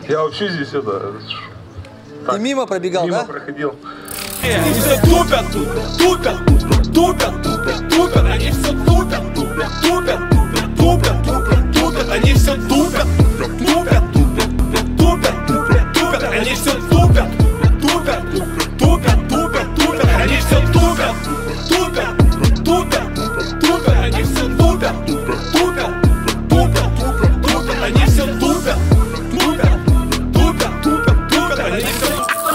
Я вообще здесь это... Ты мимо пробегал, мимо да? проходил. Они все тупят, тупят, тупят, тупят, тупят, они все тупят, тупят, тупят, тупят, тупят, тупят, они все тупят, тупят, тупят, тупят, тупят, тупят, они все тупят, тупят, тупят, тупят, тупят, они все тупят, тупят, тупят, тупят, они все тупят, тупят, тупят, тупят, они все тупят, тупят, тупят, тупят, тупят, они все.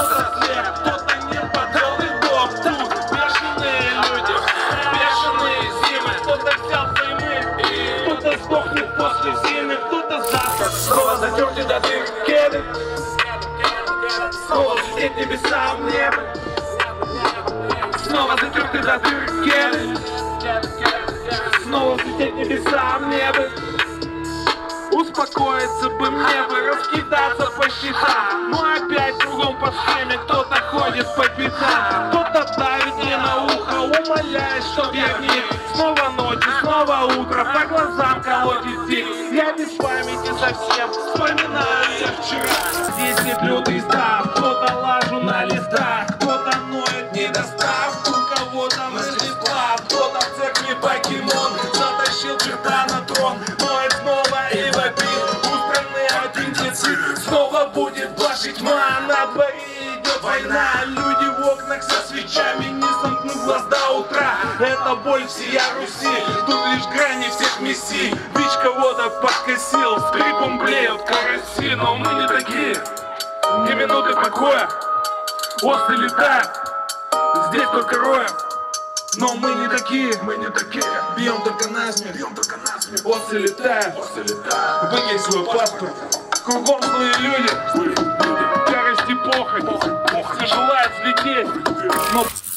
Снова затерты до дыр кеды, снова взлететь небесам в небо. Снова затерты до дыр кеды, снова взлететь небесам в небо. Успокоиться бы мне бы, раскидаться по счетам. Но опять кругом по схеме кто-то ходит по пятам. Кто-то давит мне на ухо, умоляет, чтоб я гнил. Снова ночь и снова утро, по глазам колотит тик. Я без памяти совсем вспоминаю я вчера. 10 лютый став, кто-то лажу на листах, кто-то ноет недостав, у кого-то Рождества, кто-то в церкви покемон затащил черта на трон, ноет снова и вопит. У страны один дефицит, снова будет ваша тьма, на дворе идет война, люди в окнах со свечами, не сомкнув глаз до утра. Это боль всея Руси, тут лишь грани всех мессий. Бич кого-то подкосил, скрипом блеют караси, но мы не такие, ни минуты покоя. Осы летают, здесь только роем. Но мы не такие, бьем только насмех, осы летают, выкинь свой паспорт. Кругом злые люди, ярость и похоть, все желают взлететь, но...